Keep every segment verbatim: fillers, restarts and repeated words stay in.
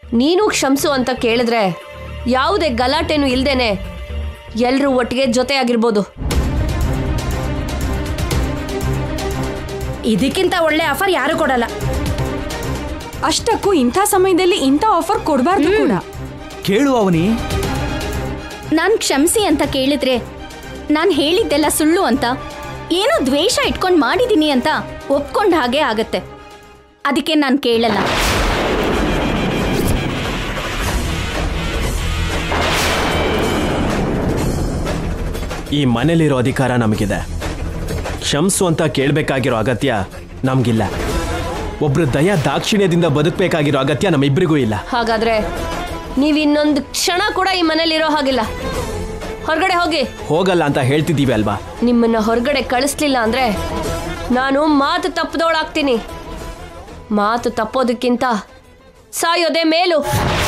ನೀನು ಕ್ಷಮಿಸು ಅಂತ ಕೇಳಿದ್ರೆ ಯಾವುದೇ ಗಲಾಟೆನೂ ಇಲ್ದೇನೆ ಎಲ್ಲರೂ ಒಟ್ಟಿಗೆ ಜೊತೆಯಾಗಿರ್ಬೋದು. ಇದಕ್ಕಿಂತ ಒಳ್ಳೆ ಆಫರ್ ಯಾರು ಕೊಡಲ್ಲ. ಅಷ್ಟಕ್ಕೂ ಇಂಥ ಸಮಯದಲ್ಲಿ ಇಂಥ ಆಫರ್ ಕೊಡಬಾರ್ದು ಕೂಡ. ಕೇಳು ಅವನಿ, ನಾನು ಕ್ಷಮಿಸಿ ಅಂತ ಕೇಳಿದ್ರೆ ನಾನು ಹೇಳಿದ್ದೆಲ್ಲ ಸುಳ್ಳು ಅಂತ, ಏನೋ ದ್ವೇಷ ಇಟ್ಕೊಂಡು ಮಾಡಿದ್ದೀನಿ ಅಂತ ಒಪ್ಕೊಂಡ ಹಾಗೆ ಆಗತ್ತೆ. ಅದಕ್ಕೆ ನಾನು ಕೇಳಲ್ಲ. ಈ ಮನೇಲಿರೋ ಅಧಿಕಾರ ನಮಗಿದೆ. ಕ್ಷಮಿಸು ಅಂತ ಕೇಳಬೇಕಾಗಿರೋ ಅಗತ್ಯ ನಮಗಿಲ್ಲ. ಒಬ್ರು ದಯಾ ದಾಕ್ಷಿಣ್ಯದಿಂದ ಬದುಕಬೇಕಾಗಿರೋ ಅಗತ್ಯ ನಮ್ಮಿಬ್ಬರಿಗೂ ಇಲ್ಲ. ಹಾಗಾದ್ರೆ ನೀವು ಇನ್ನೊಂದು ಕ್ಷಣ ಕೂಡ ಈ ಮನೇಲಿರೋ ಹಾಗಿಲ್ಲ. ಹೊರಗಡೆ ಹೋಗಿ. ಹೋಗಲ್ಲ ಅಂತ ಹೇಳ್ತಿದ್ದೀವಿ ಅಲ್ವಾ? ನಿಮ್ಮನ್ನ ಹೊರಗಡೆ ಕಳಿಸ್ಲಿಲ್ಲ ಅಂದ್ರೆ ನಾನು ಮಾತು ತಪ್ಪದೋಳಾಗ್ತೀನಿ. ಮಾತು ತಪ್ಪೋದಕ್ಕಿಂತ ಸಾಯೋದೇ ಮೇಲು.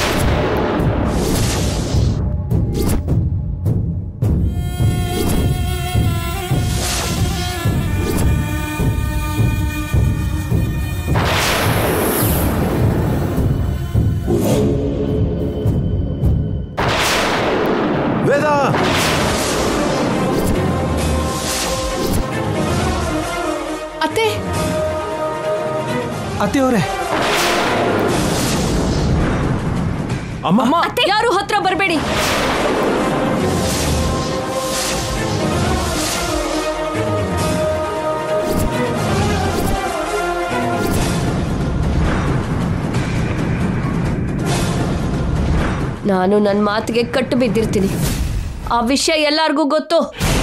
ವೇದಾ, ಅತ್ತೆ ಅತ್ತೆಯವರೇ, ಅಮ್ಮ, ಯಾರು ಹತ್ರ ಬರಬೇಡಿ. ನಾನು ನನ್ನ ಮಾತಿಗೆ ಕಟ್ಟು ಬಿದ್ದಿರ್ತೀನಿ. ಆ ವಿಷಯ ಎಲ್ಲರಿಗೂ ಗೊತ್ತು.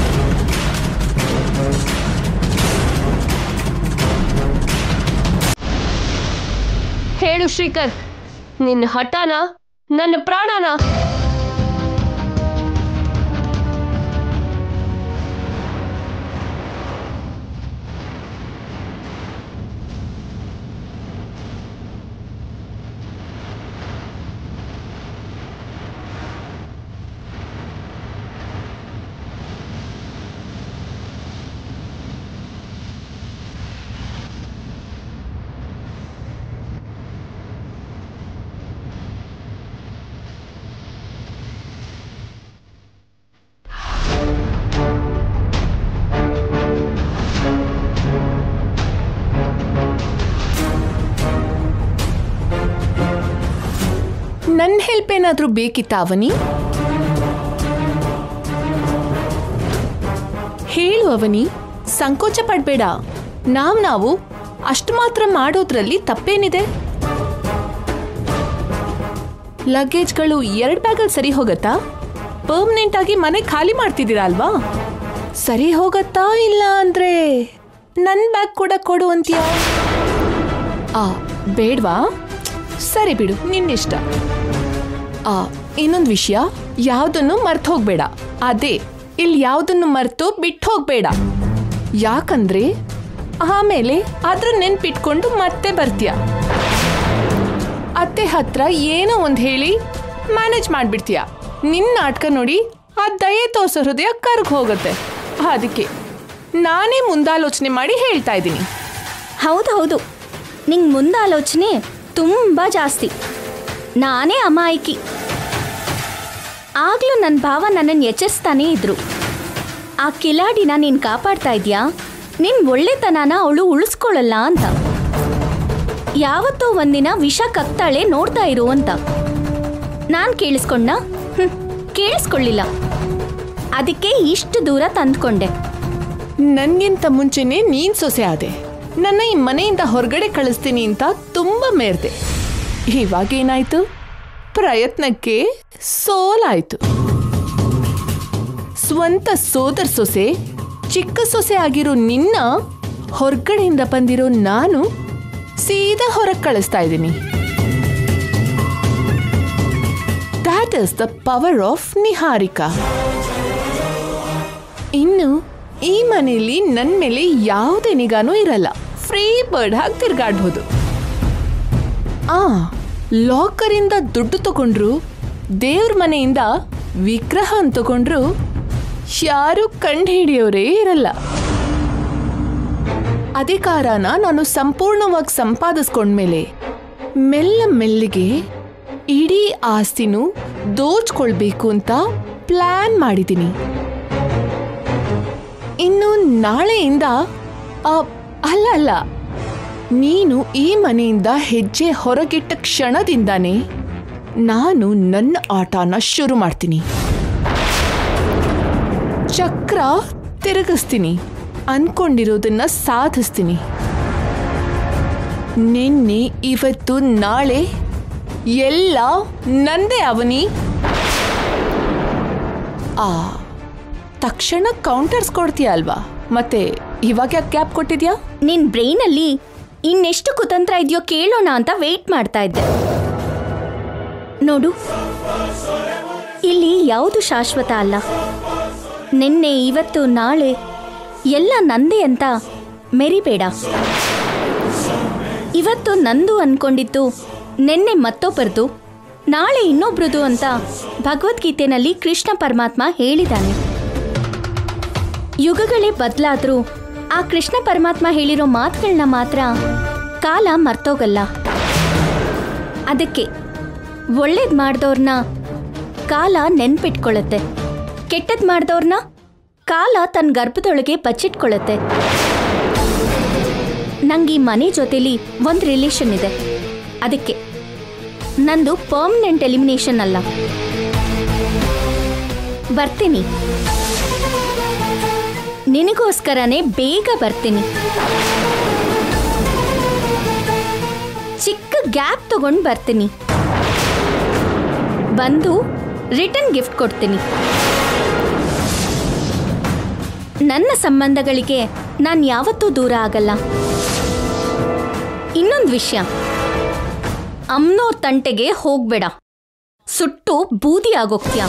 ಹೇಳು ಶ್ರೀಕರ್, ನಿನ್ನ ಹಠನ ನನ್ನ ಪ್ರಾಣನ? ನನ್ನ ಹೆಲ್ಪ್ ಏನಾದರೂ ಬೇಕಿತ್ತಾ ಅವನಿ? ಹೇಳು ಅವನಿ, ಸಂಕೋಚ ಪಡಬೇಡ. ನಾವು ನಾವು ಅಷ್ಟು ಮಾತ್ರ ಮಾಡೋದ್ರಲ್ಲಿ ತಪ್ಪೇನಿದೆ? ಲಗೇಜ್ಗಳು ಎರಡು ಬ್ಯಾಗಲ್ಲಿ ಸರಿ ಹೋಗತ್ತಾ? ಪರ್ಮನೆಂಟ್ ಆಗಿ ಮನೆ ಖಾಲಿ ಮಾಡ್ತಿದ್ದೀರಾ ಅಲ್ವಾ? ಸರಿ ಹೋಗತ್ತಾ? ಇಲ್ಲ ಅಂದ್ರೆ ನನ್ನ ಬ್ಯಾಗ್ ಕೂಡ ಕೊಡು ಅಂತೀಯ? ಆ ಬೇಡ್ವಾ? ಸರಿ ಬಿಡು, ನಿನ್ನಿಷ್ಟ. ಆ ಇನ್ನೊಂದು ವಿಷಯ, ಯಾವುದನ್ನು ಮರ್ತು ಹೋಗ್ಬೇಡ. ಅದೇ, ಇಲ್ಲಿ ಯಾವುದನ್ನು ಮರೆತು ಬಿಟ್ಟು ಹೋಗ್ಬೇಡ. ಯಾಕಂದ್ರೆ ಆಮೇಲೆ ಅದ್ರ ನೆನ್ಪಿಟ್ಕೊಂಡು ಮತ್ತೆ ಬರ್ತೀಯ. ಅತ್ತೆ ಹತ್ರ ಏನೋ ಒಂದು ಹೇಳಿ ಮ್ಯಾನೇಜ್ ಮಾಡಿಬಿಡ್ತೀಯ. ನಿನ್ನ ನಾಟಕ ನೋಡಿ ಆ ದಯೆ ತೋರಿಸೋ ಹೃದಯ ಕರ್ಗ್ ಹೋಗುತ್ತೆ. ಅದಕ್ಕೆ ನಾನೇ ಮುಂದಾಲೋಚನೆ ಮಾಡಿ ಹೇಳ್ತಾ ಇದ್ದೀನಿ. ಹೌದು ಹೌದು, ನಿಂಗೆ ಮುಂದಾಲೋಚನೆ ತುಂಬ ಜಾಸ್ತಿ. ನಾನೇ ಅಮಾಯಕಿ. ಆಗ್ಲೂ ನನ್ನ ಭಾವ ನನ್ನನ್ನು ಎಚ್ಚರಿಸ್ತಾನೇ ಇದ್ರು. ಆ ಕಿಲಾಡಿನ ನೀನು ಕಾಪಾಡ್ತಾ ಇದೆಯಾ, ನಿನ್ನ ಒಳ್ಳೆತನನ ಅವಳು ಉಳಿಸ್ಕೊಳ್ಳಲ್ಲ ಅಂತ. ಯಾವತ್ತೋ ಒಂದಿನ ವಿಷ ಕಕ್ತಾಳೆ, ನೋಡ್ತಾ ಇರು ಅಂತ. ನಾನು ಕೇಳಿಸ್ಕೊಂಡ? ಹ್ಞೂ, ಕೇಳಿಸ್ಕೊಳ್ಳಿಲ್ಲ. ಅದಕ್ಕೆ ಇಷ್ಟು ದೂರ ತಂದ್ಕೊಂಡೆ. ನನಗಿಂತ ಮುಂಚೆನೆ ನೀನು ಸೊಸೆ ಆದೆ. ನನ್ನ ಈ ಮನೆಯಿಂದ ಹೊರಗಡೆ ಕಳಿಸ್ತೀನಿ ಅಂತ ತುಂಬ ಮೇರ್ದೆ. ಇವಾಗೇನಾಯ್ತು? ಪ್ರಯತ್ನಕ್ಕೆ ಸೋಲಾಯ್ತು. ಸ್ವಂತ ಸೋದರ ಸೊಸೆ, ಚಿಕ್ಕ ಸೊಸೆ ಆಗಿರೋ ನಿನ್ನ ಹೊರಗಡೆಯಿಂದ ಬಂದಿರೋ ನಾನು ಸೀದಾ ಹೊರಗೆ ಕಳಿಸ್ತಾ ಇದ್ದೀನಿ. That is the power of Niharika. ಇನ್ನು ಈ ಮನೆಯಲ್ಲಿ ನನ್ನ ಮೇಲೆ ಯಾವುದೇ ನಿಗಾನೂ ಇರಲ್ಲ. ಫ್ರೀ ಬರ್ಡ್ ಹಾಕಿ ತಿರ್ಗಾಡ್ಬೋದು. ಆ ಲಾಕರಿಂದ ದುಡ್ಡು ತಗೊಂಡ್ರು, ದೇವ್ರ ಮನೆಯಿಂದ ವಿಗ್ರಹ ತಗೊಂಡ್ರು ಯಾರು ಕಂಡು ಹಿಡಿಯೋರೇ ಇರಲ್ಲ. ಅಧಿಕಾರನ ನಾನು ಸಂಪೂರ್ಣವಾಗಿ ಸಂಪಾದಿಸ್ಕೊಂಡ್ಮೇಲೆ ಮೆಲ್ಲ ಮೆಲ್ಲಿಗೆ ಇಡೀ ಆಸ್ತಿನೂ ದೋಚ್ಕೊಳ್ಬೇಕು ಅಂತ ಪ್ಲಾನ್ ಮಾಡಿದ್ದೀನಿ. ಇನ್ನು ನಾಳೆಯಿಂದ ಆ, ಅಲ್ಲ ಅಲ್ಲ ನೀನು ಈ ಮನೆಯಿಂದ ಹೆಜ್ಜೆ ಹೊರಗಿಟ್ಟ ಕ್ಷಣದಿಂದಾನೇ ನಾನು ನನ್ನ ಆಟನ ಶುರು ಮಾಡ್ತೀನಿ. ಚಕ್ರ ತಿರುಗಿಸ್ತೀನಿ, ಅನ್ಕೊಂಡಿರೋದನ್ನ ಸಾಧಿಸ್ತೀನಿ. ನಿನ್ನೆ ಇವತ್ತು ನಾಳೆ ಎಲ್ಲ ನಂದೇ ಅವನಿ. ಆ ತಕ್ಷಣ ಕೌಂಟರ್ಸ್ ಕೊಡ್ತೀಯ ಅಲ್ವಾ? ಮತ್ತೆ ಇವಾಗ ಯಾಕೆ ಕ್ಯಾಪ್ ಕೊಟ್ಟಿದ್ಯಾ? ನಿನ್ ಬ್ರೈನಲ್ಲಿ ಇನ್ನೆಷ್ಟು ಕುತಂತ್ರ ಇದೆಯೋ ಕೇಳೋಣ ಅಂತ ವೇಟ್ ಮಾಡ್ತಾ ಇದ್ದೆ. ನೋಡು, ಇಲ್ಲಿ ಯಾವುದು ಶಾಶ್ವತ ಅಲ್ಲ. ನಿನ್ನೆ ಇವತ್ತು ನಾಳೆ ಎಲ್ಲ ನಂದೇ ಅಂತ ಮೆರಿಬೇಡ. ಇವತ್ತು ನಂದು ಅನ್ಕೊಂಡಿತ್ತು ನಿನ್ನೆ ಮತ್ತೊಬ್ಬರದು, ನಾಳೆ ಇನ್ನೊಬ್ರದು ಅಂತ ಭಗವದ್ಗೀತೆನಲ್ಲಿ ಕೃಷ್ಣ ಪರಮಾತ್ಮ ಹೇಳಿದ್ದಾನೆ. ಯುಗಗಳೇ ಬದಲಾದ್ರೂ ಆ ಕೃಷ್ಣ ಪರಮಾತ್ಮ ಹೇಳಿರೋ ಮಾತುಗಳನ್ನ ಮಾತ್ರ ಕಾಲ ಮರ್ತೋಗಲ್ಲ. ಅದಕ್ಕೆ ಒಳ್ಳೇದು ಮಾಡಿದವ್ರನ್ನ ಕಾಲ ನೆನ್ಪಿಟ್ಕೊಳ್ಳುತ್ತೆ, ಕೆಟ್ಟದ್ ಮಾಡಿದವ್ರನ್ನ ಕಾಲ ತನ್ನ ಗರ್ಭದೊಳಗೆ ಬಚ್ಚಿಟ್ಕೊಳ್ಳುತ್ತೆ. ನಂಗೆ ಈ ಮನೆ ಜೊತೆಲಿ ಒಂದು ರಿಲೇಷನ್ ಇದೆ. ಅದಕ್ಕೆ ನಂದು ಪರ್ಮನೆಂಟ್ ಎಲಿಮಿನೇಷನ್ ಅಲ್ಲ. ಬರ್ತೀನಿ, ನಿನಗೋಸ್ಕರನೇ ಬೇಗ ಬರ್ತೀನಿ. ಚಿಕ್ಕ ಗ್ಯಾಪ್ ತಗೊಂಡು ಬರ್ತೀನಿ. ಬಂದು ರಿಟರ್ನ್ ಗಿಫ್ಟ್ ಕೊಡ್ತೀನಿ. ನನ್ನ ಸಂಬಂಧಗಳಿಗೆ ನಾನು ಯಾವತ್ತೂ ದೂರ ಆಗಲ್ಲ. ಇನ್ನೊಂದು ವಿಷಯ, ಅಮ್ನೋರ್ ತಂಟೆಗೆ ಹೋಗ್ಬೇಡ, ಸುಟ್ಟು ಬೂದಿ ಆಗೋಗ್ತೀಯ.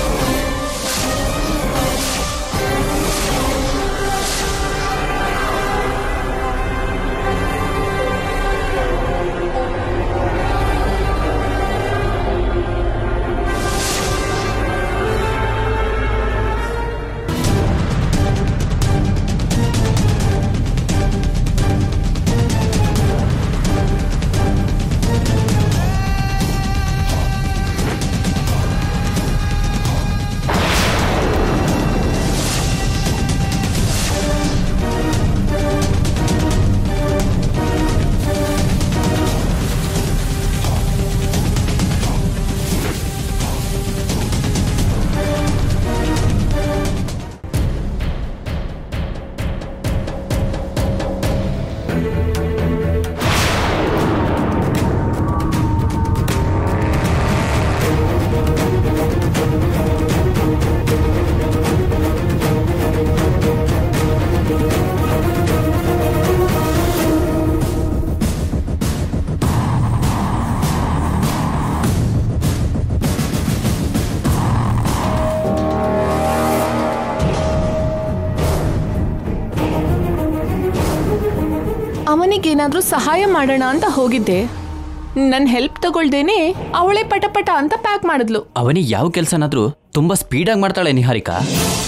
ಅವನಿಗೇನಾದ್ರೂ ಸಹಾಯ ಮಾಡೋಣ ಅಂತ ಹೋಗಿದ್ದೆ. ನನ್ನ ಹೆಲ್ಪ್ ತಗೊಳ್ದೇನೆ ಅವಳೇ ಪಟಪಟ ಅಂತ ಪ್ಯಾಕ್ ಮಾಡಿದ್ಲು. ಅವನಿಗೆ ಯಾವ ಕೆಲಸನಾದ್ರೂ ತುಂಬಾ ಸ್ಪೀಡಾಗಿ ಮಾಡ್ತಾಳೆ ನಿಹಾರಿಕಾ.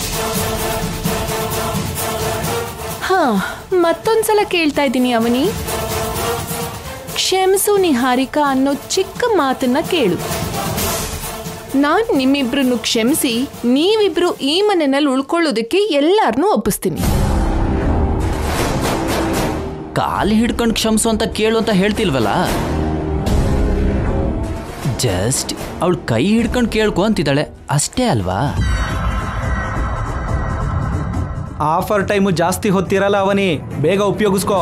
ಹಾ, ಮತ್ತೊಂದ್ಸಲ ಕೇಳ್ತಾ ಇದ್ದೀನಿ ಅವನಿ, ಕ್ಷಮಿಸು ನಿಹಾರಿಕಾ ಅನ್ನೋ ಚಿಕ್ಕ ಮಾತನ್ನ ಕೇಳು. ನಾನ್ ನಿಮ್ಮಿಬ್ರನ್ನು ಕ್ಷಮಿಸಿ ನೀವಿಬ್ರು ಈ ಮನೆಯಲ್ಲಿ ಉಳ್ಕೊಳ್ಳೋದಕ್ಕೆ ಎಲ್ಲಾರನ್ನೂ ಒಪ್ಪಿಸ್ತೀನಿ. ಕಾಲು ಹಿಡ್ಕೊಂಡು ಕ್ಷಮಿಸು ಅಂತ ಕೇಳು ಅಂತ ಹೇಳ್ತಿಲ್ವಲ್ಲ, ಜಸ್ಟ್ ಅವಳು ಕೈ ಹಿಡ್ಕೊಂಡು ಕೇಳ್ಕೊ ಅಂತಿದ್ದಾಳೆ ಅಷ್ಟೇ ಅಲ್ವಾ? ಆಫರ್ ಟೈಮು ಜಾಸ್ತಿ ಹೊತ್ತಿರಲ್ಲ ಅವನಿ, ಬೇಗ ಉಪಯೋಗಿಸ್ಕೋ.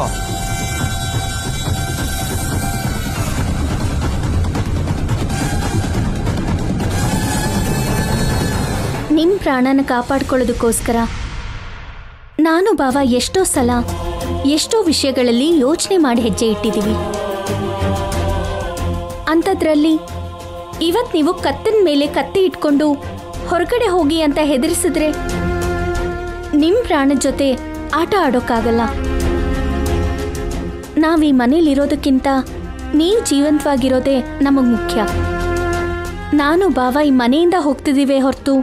ನಿಮ್ ಪ್ರಾಣನ ಕಾಪಾಡ್ಕೊಳ್ಳೋದಕ್ಕೋಸ್ಕರ ನಾನು ಭಾವ ಎಷ್ಟೋ ಸಲ ಎಷ್ಟೋ ವಿಷಯಗಳಲ್ಲಿ ಯೋಚನೆ ಮಾಡಿ ಹೆಜ್ಜೆ ಇಟ್ಟಿದ್ದೀವಿ. ಅಂಥದ್ರಲ್ಲಿ ಇವತ್ತು ನೀವು ಕತ್ತಿನ ಮೇಲೆ ಕತ್ತಿ ಇಟ್ಕೊಂಡು ಹೊರಗಡೆ ಹೋಗಿ ಅಂತ ಹೆದರಿಸಿದ್ರೆ ನಿಮ್ಮ ಪ್ರಾಣದ ಜೊತೆ ಆಟ ಆಡೋಕ್ಕಾಗಲ್ಲ. ನಾವು ಈ ಮನೇಲಿರೋದಕ್ಕಿಂತ ನೀವು ಜೀವಂತವಾಗಿರೋದೇ ನಮಗೆ ಮುಖ್ಯ. ನಾನು ಭಾವ ಈ ಮನೆಯಿಂದ ಹೋಗ್ತಿದ್ದೀವಿ ಹೊರತು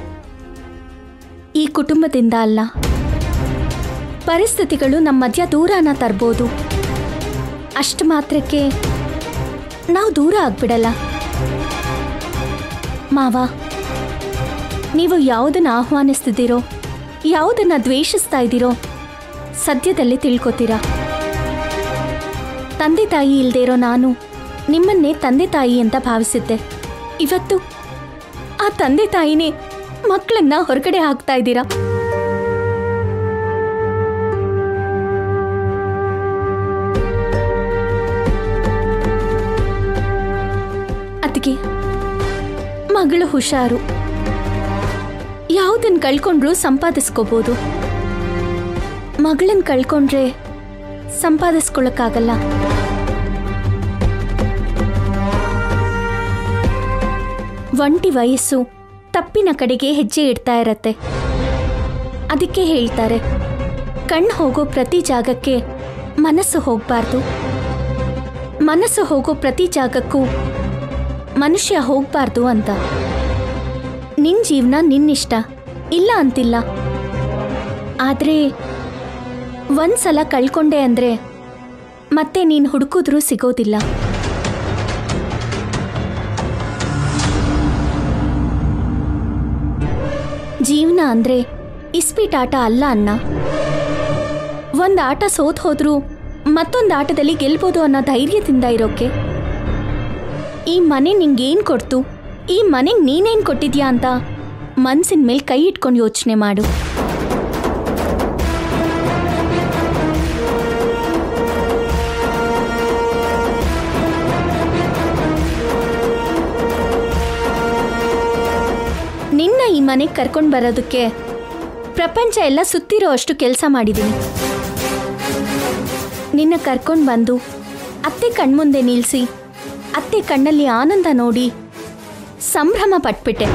ಈ ಕುಟುಂಬದಿಂದ ಅಲ್ಲ. ಪರಿಸ್ಥಿತಿಗಳು ನಮ್ಮ ಮಧ್ಯ ದೂರನ ತರ್ಬೋದು, ಅಷ್ಟು ಮಾತ್ರಕ್ಕೆ ನಾವು ದೂರ ಆಗ್ಬಿಡಲ್ಲ. ಮಾವ, ನೀವು ಯಾವುದನ್ನ ಆಹ್ವಾನಿಸ್ತಿದ್ದೀರೋ, ಯಾವುದನ್ನ ದ್ವೇಷಿಸ್ತಾ ಇದ್ದೀರೋ ಸದ್ಯದಲ್ಲೇ ತಿಳ್ಕೊತೀರಾ. ತಂದೆ ತಾಯಿ ಇಲ್ಲದೆ ಇರೋ ನಾನು ನಿಮ್ಮನ್ನೇ ತಂದೆ ತಾಯಿ ಅಂತ ಭಾವಿಸಿದ್ದೆ. ಇವತ್ತು ಆ ತಂದೆ ತಾಯಿನೇ ಮಕ್ಕಳನ್ನ ಹೊರಗಡೆ ಹಾಕ್ತಾ ಇದ್ದೀರಾ. ಅದಕ್ಕೆ ಮಗಳು ಹುಷಾರು. ಯಾವುದನ್ನ ಕಳ್ಕೊಂಡ್ರೂ ಸಂಪಾದಿಸ್ಕೋಬಹುದು. ಮಗಳನ್ನ ಕಳ್ಕೊಂಡ್ರೆ ಸಂಪಾದಿಸ್ಕೊಳ್ಳಕ್ಕಾಗಲ್ಲ. ಒಂಟಿ ವಯಸ್ಸು ತಪ್ಪಿನ ಕಡೆಗೆ ಹೆಜ್ಜೆ ಇಡ್ತಾ ಇರತ್ತೆ. ಅದಕ್ಕೆ ಹೇಳ್ತಾರೆ, ಕಣ್ಣು ಹೋಗೋ ಪ್ರತಿ ಜಾಗಕ್ಕೆ ಮನಸ್ಸು ಹೋಗಬಾರ್ದು, ಮನಸ್ಸು ಹೋಗೋ ಪ್ರತಿ ಜಾಗಕ್ಕೂ ಮನುಷ್ಯ ಹೋಗಬಾರ್ದು ಅಂತ. ನಿನ್ನ ಜೀವನ ನಿನ್ನಿಷ್ಟ, ಇಲ್ಲ ಅಂತಿಲ್ಲ. ಆದರೆ ಒಂದ್ಸಲ ಕಳ್ಕೊಂಡೆ ಅಂದರೆ ಮತ್ತೆ ನೀನು ಹುಡುಕಿದ್ರೂ ಸಿಗೋದಿಲ್ಲ. ಜೀವನ ಅಂದರೆ ಇಸ್ಪೀಟಾಟ ಅಲ್ಲ ಅಣ್ಣ. ಒಂದು ಆಟ ಸೋತ್ ಹೋದ್ರೂ ಮತ್ತೊಂದು ಆಟದಲ್ಲಿ ಗೆಲ್ಬೋದು ಅನ್ನೋ ಧೈರ್ಯದಿಂದ ಇರೋಕೆ. ಈ ಮನೆ ನಿಂಗೇನು ಕೊಡ್ತು, ಈ ಮನೆಗೆ ನೀನೇನು ಕೊಟ್ಟಿದ್ಯಾ ಅಂತ ಮನ್ಸಿನ ಮೇಲೆ ಕೈ ಇಟ್ಕೊಂಡು ಯೋಚನೆ ಮಾಡು. ನಿನ್ನ ಈ ಮನೆಗೆ ಕರ್ಕೊಂಡು ಬರೋದಕ್ಕೆ ಪ್ರಪಂಚ ಎಲ್ಲ ಸುತ್ತಿರೋ ಅಷ್ಟು ಕೆಲಸ ಮಾಡಿದ್ದೀನಿ. ನಿನ್ನ ಕರ್ಕೊಂಡು ಬಂದು ಅತ್ತೆ ಕಣ್ಮುಂದೆ ನಿಲ್ಲಿಸಿ ಅತ್ತೆ ಕಣ್ಣಲ್ಲಿ ಆನಂದ ನೋಡಿ ಸಂಭ್ರಮ ಪಟ್ಬಿಟ್ಟೆ.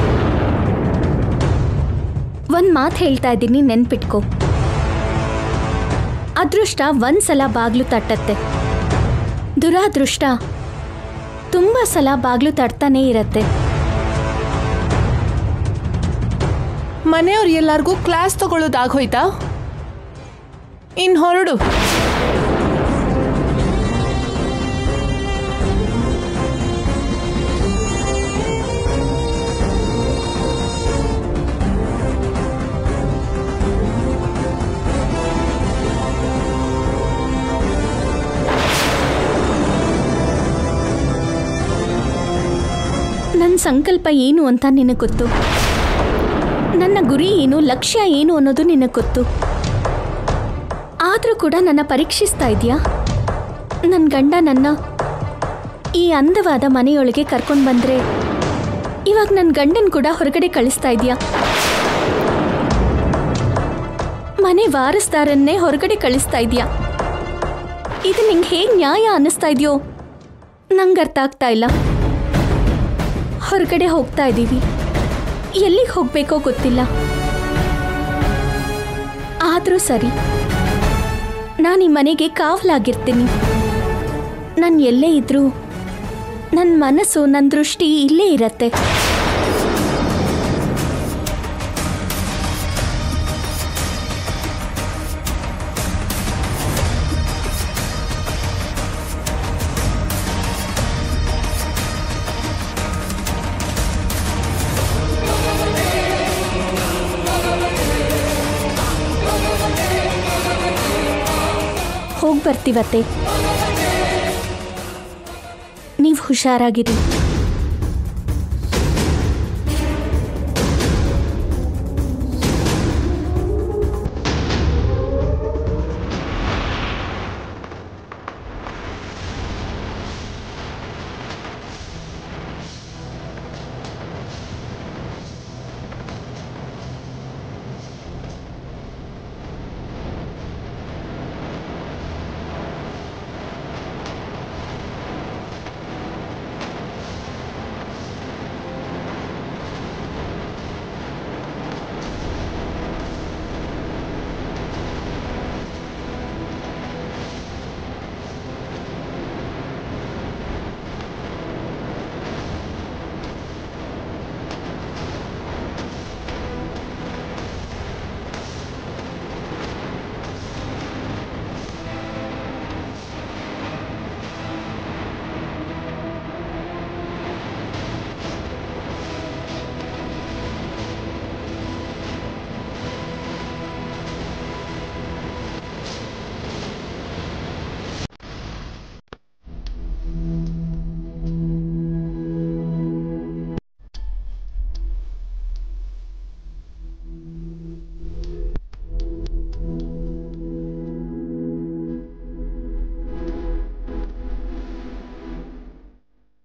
ಒಂದು ಮಾತು ಹೇಳ್ತಾ ಇದ್ದೀನಿ, ನೆನ್ಪಿಟ್ಕೋ. ಅದೃಷ್ಟ ಒಂದ್ಸಲ ಬಾಗ್ಲು ತಟ್ಟತ್ತೆ, ದುರಾದೃಷ್ಟ ತುಂಬ ಸಲ ಬಾಗ್ಲು ತಟ್ತಾನೇ ಇರತ್ತೆ. ಮನೆಯವ್ರು ಎಲ್ಲರಿಗೂ ಕ್ಲಾಸ್ ತಗೊಳ್ಳೋದಾಗೋಯ್ತಾ? ಇನ್ನು ಹೊರಡು. ನನ್ನ ಸಂಕಲ್ಪ ಏನು ಅಂತ ನಿನಗೆ ಗೊತ್ತು, ನನ್ನ ಗುರಿ ಏನು, ಲಕ್ಷ್ಯ ಏನು ಅನ್ನೋದು ನಿನಗೆ ಗೊತ್ತು. ಆದರೂ ಕೂಡ ನನ್ನ ಪರೀಕ್ಷಿಸ್ತಾ ಇದೆಯಾ? ನನ್ನ ಗಂಡ ನನ್ನ ಈ ಅಂದವಾದ ಮನೆಯೊಳಗೆ ಕರ್ಕೊಂಡು ಬಂದರೆ ಇವಾಗ ನನ್ನ ಗಂಡನ ಕೂಡ ಹೊರಗಡೆ ಕಳಿಸ್ತಾ ಇದೆಯಾ? ಮನೆ ವಾರಸ್ದಾರನ್ನೇ ಹೊರಗಡೆ ಕಳಿಸ್ತಾ ಇದೆಯಾ? ಇದು ನಿಂಗೆ ಹೇಗೆ ನ್ಯಾಯ ಅನ್ನಿಸ್ತಾ ಇದೆಯೋ ನಂಗೆ ಅರ್ಥ ಆಗ್ತಾ ಇಲ್ಲ. ಹೊರಗಡೆ ಹೋಗ್ತಾ ಇದ್ದೀವಿ, ಎಲ್ಲಿಗೆ ಹೋಗಬೇಕೋ ಗೊತ್ತಿಲ್ಲ. ಆದರೂ ಸರಿ, ನಾನು ಈ ಮನೆಗೆ ಕಾವಲಾಗಿರ್ತೀನಿ. ನಾನು ಎಲ್ಲೇ ಇದ್ರೂ ನನ್ನ ಮನಸ್ಸು, ನನ್ನ ದೃಷ್ಟಿ ಇಲ್ಲೇ ಇರತ್ತೆ. ಹೋಗಿ ಬರ್ತೀವತ್ತೆ, ನೀವು ಹುಷಾರಾಗಿರಿ.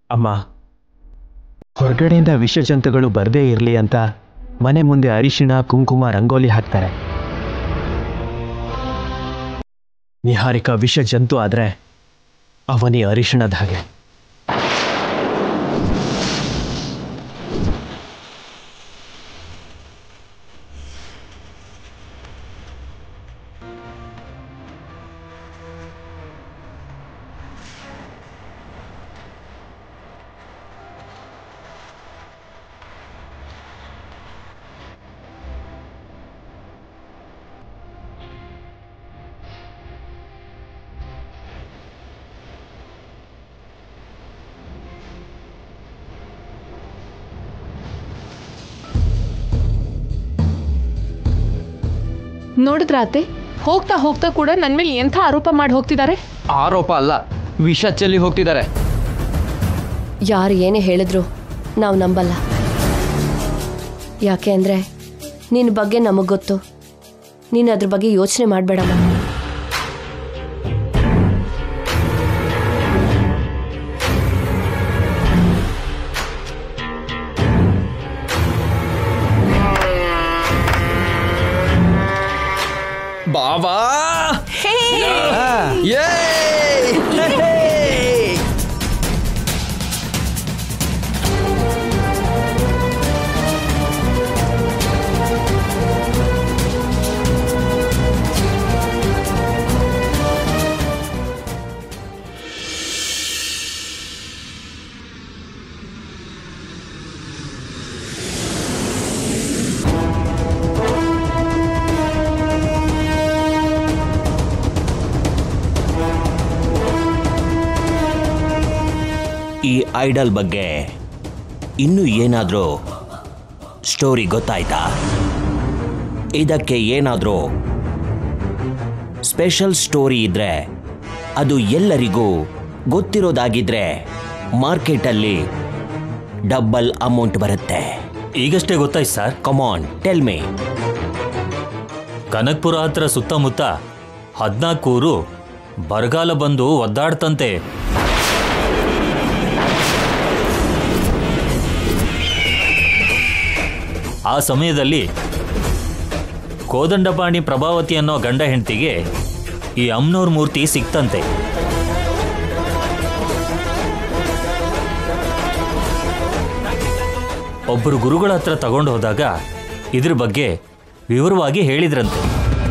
ಅಮ್ಮ, ಹೊರಗಡೆಯಿಂದ ವಿಷ ಜಂತುಗಳು ಬರದೇ ಇರಲಿ ಅಂತ ಮನೆ ಮುಂದೆ ಅರಿಶಿಣ ಕುಂಕುಮ ರಂಗೋಲಿ ಹಾಕ್ತಾರೆ. ನಿಹಾರಿಕಾ ವಿಷ ಜಂತು ಆದ್ರೆ ಅವನಿ ಅರಿಶಿಣದ ಹಾಗೆ. ನೋಡಿದ್ರ ಅತ್ತೆ, ಹೋಗ್ತಾ ಹೋಗ್ತಾ ಕೂಡ ನನ್ನ ಮೇಲೆ ಎಂಥ ಆರೋಪ ಮಾಡಿ ಹೋಗ್ತಿದ್ದಾರೆ. ಆರೋಪ ಅಲ್ಲ, ವಿಷ ಚೆಲ್ಲಿ ಹೋಗ್ತಿದ್ದಾರೆ. ಯಾರು ಏನೇ ಹೇಳಿದ್ರು ನಾವು ನಂಬಲ್ಲ. ಯಾಕೆ ಅಂದರೆ ನಿನ್ನ ಬಗ್ಗೆ ನಮಗೆ ಗೊತ್ತು. ನೀನು ಅದ್ರ ಬಗ್ಗೆ ಯೋಚನೆ ಮಾಡಬೇಡಮ್ಮ. ಬಾಬಾ ಈ ಐಡಲ್ ಬಗ್ಗೆ ಇನ್ನೂ ಏನಾದರೂ ಸ್ಟೋರಿ ಗೊತ್ತಾಯ್ತಾ? ಇದಕ್ಕೆ ಏನಾದರೂ ಸ್ಪೆಷಲ್ ಸ್ಟೋರಿ ಇದ್ರೆ ಅದು ಎಲ್ಲರಿಗೂ ಗೊತ್ತಿರೋದಾಗಿದ್ರೆ ಮಾರ್ಕೆಟಲ್ಲಿ ಡಬಲ್ ಅಮೌಂಟ್ ಬರುತ್ತೆ. ಈಗಷ್ಟೇ ಗೊತ್ತಾಯ್ತು sir. Come on tell me. Kanakapura ಹತ್ರ ಸುತ್ತಮುತ್ತ ಹದಿನಾಲ್ಕೂರು ಬರಗಾಲ ಬಂದು ಒದ್ದಾಡ್ತಂತೆ. ಆ ಸಮಯದಲ್ಲಿ ಕೋದಂಡಪಾಣಿ ಪ್ರಭಾವತಿ ಅನ್ನೋ ಗಂಡ ಹೆಂಡತಿಗೆ ಈ ಅಮ್ನೋರ್ ಮೂರ್ತಿ ಸಿಕ್ತಂತೆ. ಒಬ್ಬರು ಗುರುಗಳ ಹತ್ರ ತಗೊಂಡು ಹೋದಾಗ ಇದ್ರ ಬಗ್ಗೆ ವಿವರವಾಗಿ ಹೇಳಿದ್ರಂತೆ.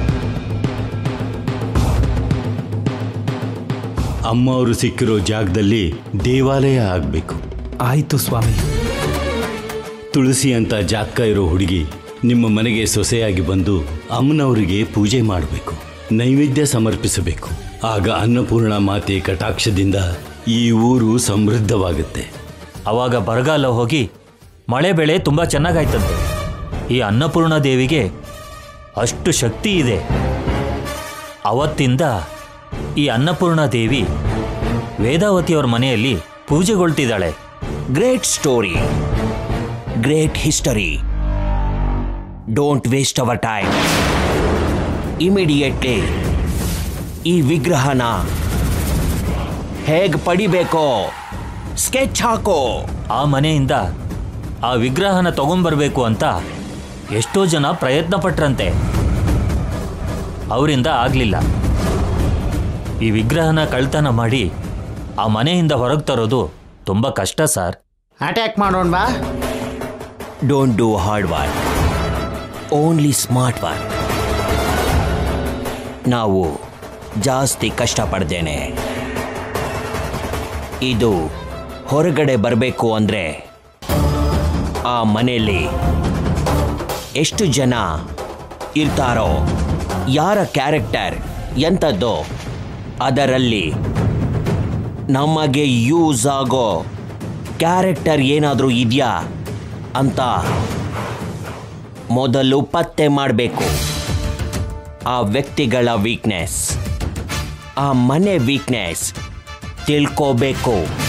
ಅಮ್ಮ ಅವರು ಸಿಕ್ಕಿರೋ ಜಾಗದಲ್ಲಿ ದೇವಾಲಯ ಆಗಬೇಕು. ಆಯಿತು ಸ್ವಾಮಿ. ತುಳಸಿ ಅಂತ ಜಾತಕ ಇರೋ ಹುಡುಗಿ ನಿಮ್ಮ ಮನೆಗೆ ಸೊಸೆಯಾಗಿ ಬಂದು ಅಮ್ಮನವರಿಗೆ ಪೂಜೆ ಮಾಡಬೇಕು, ನೈವೇದ್ಯ ಸಮರ್ಪಿಸಬೇಕು. ಆಗ ಅನ್ನಪೂರ್ಣ ಮಾತೆ ಕಟಾಕ್ಷದಿಂದ ಈ ಊರು ಸಮೃದ್ಧವಾಗುತ್ತೆ. ಅವಾಗ ಬರಗಾಲ ಹೋಗಿ ಮಳೆ ಬೆಳೆ ತುಂಬ ಚೆನ್ನಾಗಾಯ್ತಂತೆ. ಈ ಅನ್ನಪೂರ್ಣ ದೇವಿಗೆ ಅಷ್ಟು ಶಕ್ತಿ ಇದೆ. ಅವತ್ತಿಂದ ಈ ಅನ್ನಪೂರ್ಣ ದೇವಿ ವೇದಾವತಿಯವ್ರ ಮನೆಯಲ್ಲಿ ಪೂಜೆಗೊಳ್ತಿದ್ದಾಳೆ. Great story, great history. Don't waste our time. Immediately ಈ ವಿಗ್ರಹನ ಹೇಗೆ ಪಡಿಬೇಕೋ ಸ್ಕೆಚ್ ಹಾಕೋ. ಆ ಮನೆಯಿಂದ ಆ ವಿಗ್ರಹನ ತಗೊಂಡ್ಬರ್ಬೇಕು ಅಂತ ಎಷ್ಟೋ ಜನ ಪ್ರಯತ್ನ ಪಟ್ರಂತೆ. ಅವರಿಂದ ಆಗಲಿಲ್ಲ. ಈ ವಿಗ್ರಹನ ಕಳ್ತನ ಮಾಡಿ ಆ ಮನೆಯಿಂದ ಹೊರಗೆ ತರೋದು ತುಂಬ ಕಷ್ಟ ಸರ್. ಅಟ್ಯಾಕ್ ಮಾಡೋಣ ಬಾ. Don't do hard work, only smart work. ನಾವು ಜಾಸ್ತಿ ಕಷ್ಟಪಡ್ದೇನೆ ಇದು ಹೊರಗಡೆ ಬರಬೇಕು ಅಂದರೆ ಆ ಮನೆಯಲ್ಲಿ ಎಷ್ಟು ಜನ ಇರ್ತಾರೋ, ಯಾರ ಕ್ಯಾರೆಕ್ಟರ್ ಎಂಥದ್ದೋ, ಅದರಲ್ಲಿ ನಮಗೆ ಯೂಸ್ ಆಗೋ ಕ್ಯಾರೆಕ್ಟರ್ ಏನಾದರೂ ಇದೆಯಾ ಅಂತ ಮೊದಲು ಪತ್ತೆ ಮಾಡಬೇಕು. ಆ ವ್ಯಕ್ತಿಗಳ ವೀಕ್ನೆಸ್, ಆ ಮನೆ ವೀಕ್ನೆಸ್ ತಿಳ್ಕೋಬೇಕು.